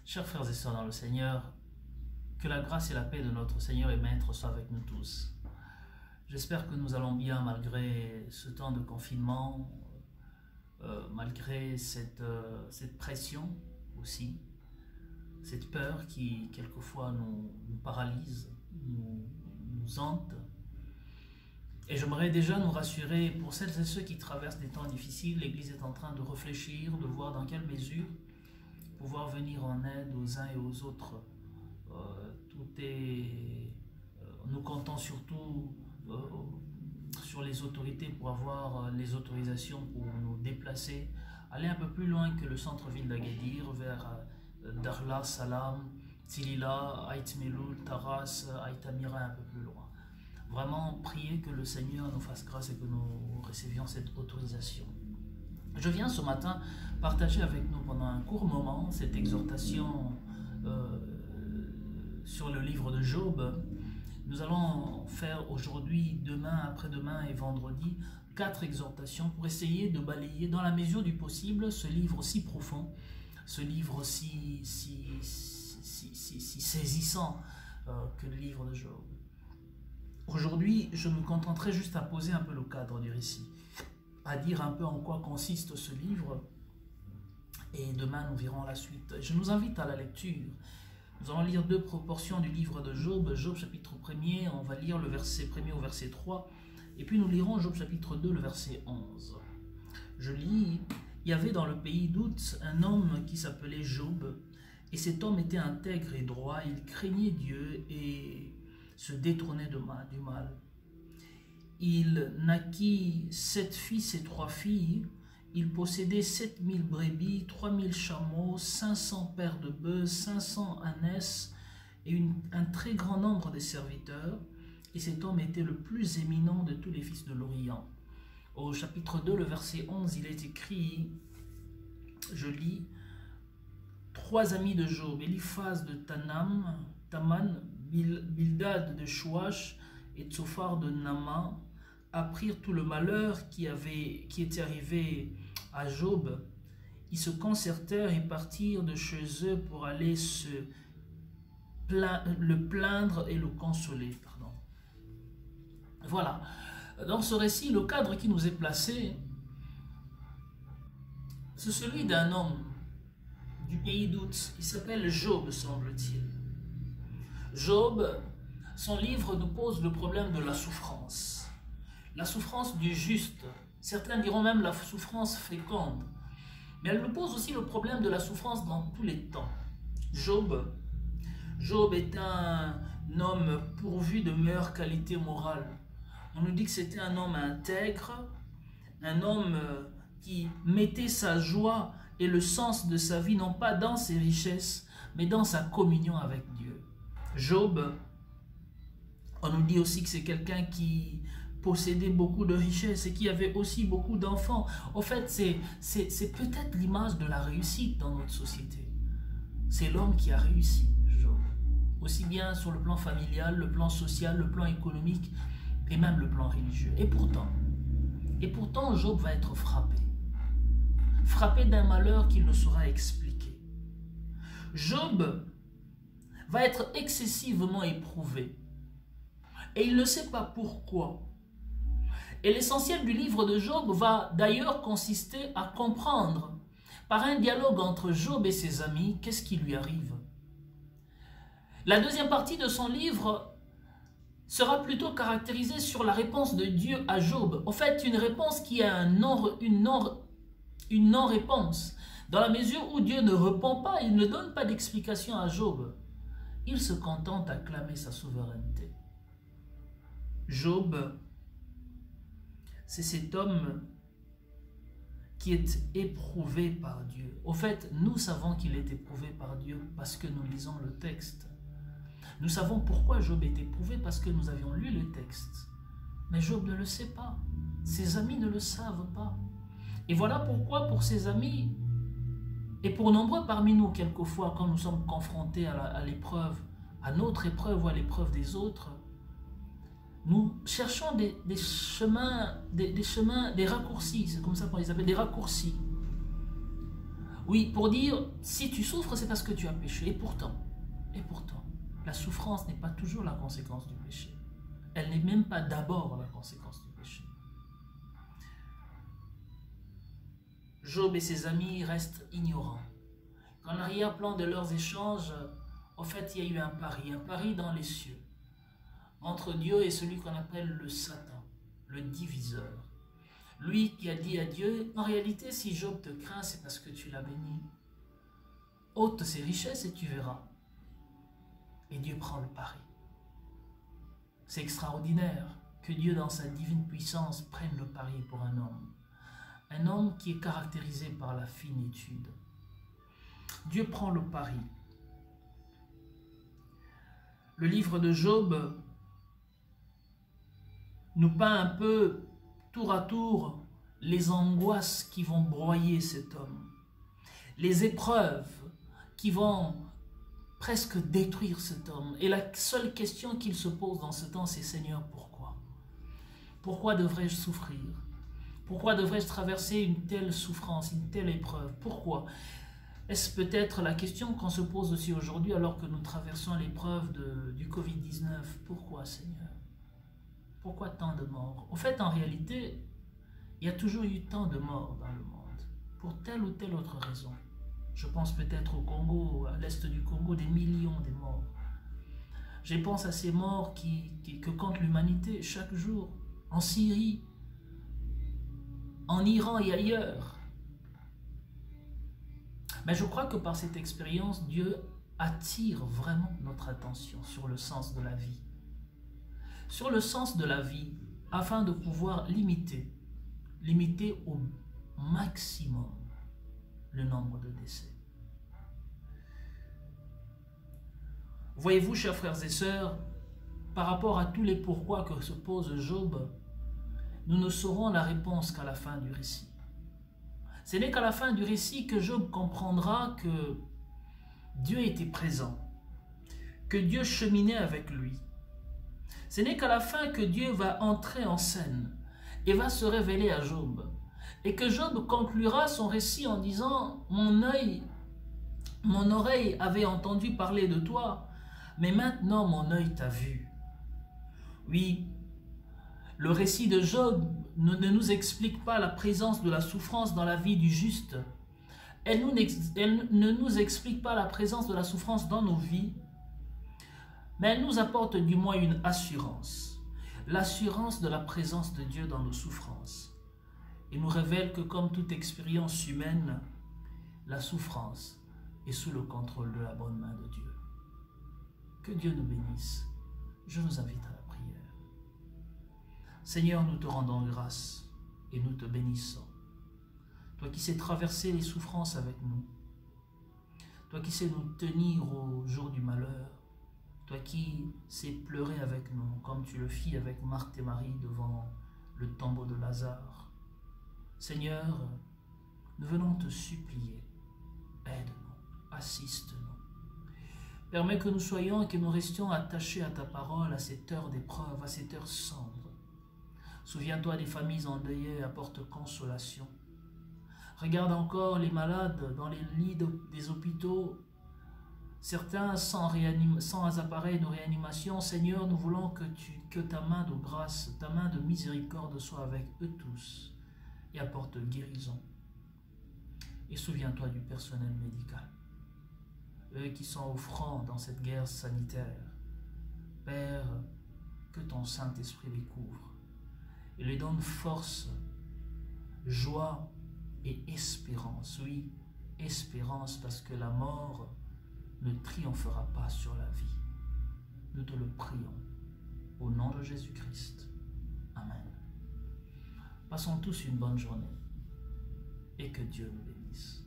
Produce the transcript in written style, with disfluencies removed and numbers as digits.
Chers frères et sœurs dans le Seigneur, que la grâce et la paix de notre Seigneur et Maître soient avec nous tous. J'espère que nous allons bien malgré ce temps de confinement, malgré cette pression aussi, cette peur qui quelquefois nous paralyse, nous hante. Et j'aimerais déjà nous rassurer, pour celles et ceux qui traversent des temps difficiles, l'Église est en train de réfléchir, de voir dans quelle mesure pouvoir venir en aide aux uns et aux autres. Nous comptons surtout sur les autorités pour avoir les autorisations pour nous déplacer, aller un peu plus loin que le centre-ville d'Agadir, vers Darla, Salam, Tilila, Aït Meloul, Taras, Aït Amira, un peu plus loin. Vraiment prier que le Seigneur nous fasse grâce et que nous recevions cette autorisation. Je viens ce matin partager avec nous pendant un court moment cette exhortation sur le livre de Job. Nous allons faire aujourd'hui, demain, après-demain et vendredi 4 exhortations pour essayer de balayer dans la mesure du possible ce livre si profond, ce livre si saisissant que le livre de Job. Aujourd'hui, je me contenterai juste à poser un peu le cadre du récit, à dire un peu en quoi consiste ce livre, et demain nous verrons la suite. Je nous invite à la lecture. Nous allons lire 2 proportions du livre de Job, Job chapitre 1er, on va lire le verset 1er au verset 3, et puis nous lirons Job chapitre 2, le verset 11. Je lis, il y avait dans le pays d'Out un homme qui s'appelait Job, et cet homme était intègre et droit, il craignait Dieu et se détournait du mal. Il naquit 7 fils et 3 filles. Il possédait 7000 brebis, 3000 chameaux, 500 paires de bœufs, 500 ânesses et un très grand nombre de serviteurs. Et cet homme était le plus éminent de tous les fils de l'Orient. Au chapitre 2, le verset 11, il est écrit, je lis, 3 amis de Job, Eliphaz de Taman, Bildad de Chouach et Tsophar de Nama, apprirent tout le malheur qui était arrivé à Job. Ils se concertèrent et partirent de chez eux pour aller le plaindre et le consoler. Voilà. Dans ce récit, le cadre qui nous est placé, c'est celui d'un homme du pays d'Out. Il s'appelle Job, semble-t-il. Job, son livre nous pose le problème de la souffrance. La souffrance du juste, certains diront même la souffrance féconde, mais elle nous pose aussi le problème de la souffrance dans tous les temps. Job est un homme pourvu de meilleures qualités morales. On nous dit que c'était un homme intègre, un homme qui mettait sa joie et le sens de sa vie non pas dans ses richesses, mais dans sa communion avec Dieu. Job, on nous dit aussi que c'est quelqu'un qui possédait beaucoup de richesses et qui avait aussi beaucoup d'enfants. En fait, c'est peut-être l'image de la réussite dans notre société. C'est l'homme qui a réussi, Job. Aussi bien sur le plan familial, le plan social, le plan économique et même le plan religieux. Et pourtant, Job va être frappé. Frappé d'un malheur qu'il ne saura expliquer. Job va être excessivement éprouvé. Et il ne sait pas pourquoi. Et l'essentiel du livre de Job va d'ailleurs consister à comprendre, par un dialogue entre Job et ses amis, qu'est-ce qui lui arrive. La deuxième partie de son livre sera plutôt caractérisée sur la réponse de Dieu à Job. En fait, une réponse qui a une non-réponse. Dans la mesure où Dieu ne répond pas, il ne donne pas d'explication à Job. Il se contente à clamer sa souveraineté. Job, c'est cet homme qui est éprouvé par Dieu. Au fait, nous savons qu'il est éprouvé par Dieu parce que nous lisons le texte. Nous savons pourquoi Job est éprouvé parce que nous avions lu le texte. Mais Job ne le sait pas. Ses amis ne le savent pas. Et voilà pourquoi pour ses amis, et pour nombreux parmi nous, quelquefois, quand nous sommes confrontés à l'épreuve, à notre épreuve ou à l'épreuve des autres, nous cherchons des chemins, des raccourcis, c'est comme ça qu'on les appelle, des raccourcis. Oui, pour dire, si tu souffres, c'est parce que tu as péché. Et pourtant, la souffrance n'est pas toujours la conséquence du péché. Elle n'est même pas d'abord la conséquence du péché. Job et ses amis restent ignorants. Dans l'arrière-plan de leurs échanges, en fait, il y a eu un pari dans les cieux, entre Dieu et celui qu'on appelle le Satan, le diviseur. Lui qui a dit à Dieu, en réalité, si Job te craint, c'est parce que tu l'as béni. Ôte ses richesses et tu verras. Et Dieu prend le pari. C'est extraordinaire que Dieu, dans sa divine puissance, prenne le pari pour un homme. Un homme qui est caractérisé par la finitude. Dieu prend le pari. Le livre de Job nous peint un peu tour à tour les angoisses qui vont broyer cet homme, les épreuves qui vont presque détruire cet homme. Et la seule question qu'il se pose dans ce temps, c'est Seigneur, pourquoi? Pourquoi devrais-je souffrir? Pourquoi devrais-je traverser une telle souffrance, une telle épreuve? Pourquoi? Est-ce peut-être la question qu'on se pose aussi aujourd'hui alors que nous traversons l'épreuve du Covid-19? Pourquoi, Seigneur? Pourquoi tant de morts? En fait, en réalité, il y a toujours eu tant de morts dans le monde, pour telle ou telle autre raison. Je pense peut-être au Congo, à l'est du Congo, des millions de morts. Je pense à ces morts que compte l'humanité chaque jour, en Syrie, en Iran et ailleurs. Mais je crois que par cette expérience, Dieu attire vraiment notre attention sur le sens de la vie. Sur le sens de la vie, afin de pouvoir limiter au maximum le nombre de décès. Voyez-vous, chers frères et sœurs, par rapport à tous les pourquoi que se pose Job, nous ne saurons la réponse qu'à la fin du récit. Ce n'est qu'à la fin du récit que Job comprendra que Dieu était présent, que Dieu cheminait avec lui. Ce n'est qu'à la fin que Dieu va entrer en scène et va se révéler à Job. Et que Job conclura son récit en disant « Mon oreille avait entendu parler de toi, mais maintenant mon œil t'a vu. » Oui, le récit de Job ne nous explique pas la présence de la souffrance dans la vie du juste. Elle ne nous explique pas la présence de la souffrance dans nos vies, mais elle nous apporte du moins une assurance. L'assurance de la présence de Dieu dans nos souffrances. Et nous révèle que comme toute expérience humaine, la souffrance est sous le contrôle de la bonne main de Dieu. Que Dieu nous bénisse. Je vous invite à la prière. Seigneur, nous te rendons grâce et nous te bénissons. Toi qui sais traverser les souffrances avec nous. Toi qui sais nous tenir au jour du malheur. Toi qui sais pleurer avec nous, comme tu le fis avec Marthe et Marie devant le tombeau de Lazare. Seigneur, nous venons te supplier. Aide-nous, assiste-nous. Permets que nous soyons et que nous restions attachés à ta parole à cette heure d'épreuve, à cette heure sombre. Souviens-toi des familles endeuillées et apporte consolation. Regarde encore les malades dans les lits des hôpitaux, certains sans appareil de réanimation. Seigneur, nous voulons que ta main de grâce, ta main de miséricorde soit avec eux tous et apporte guérison. Et souviens-toi du personnel médical, eux qui sont au front dans cette guerre sanitaire. Père, que ton Saint-Esprit les couvre et les donne force, joie et espérance. Oui, espérance, parce que la mort ne triomphera pas sur la vie. Nous te le prions au nom de Jésus-Christ. Amen. Passons tous une bonne journée et que Dieu nous bénisse.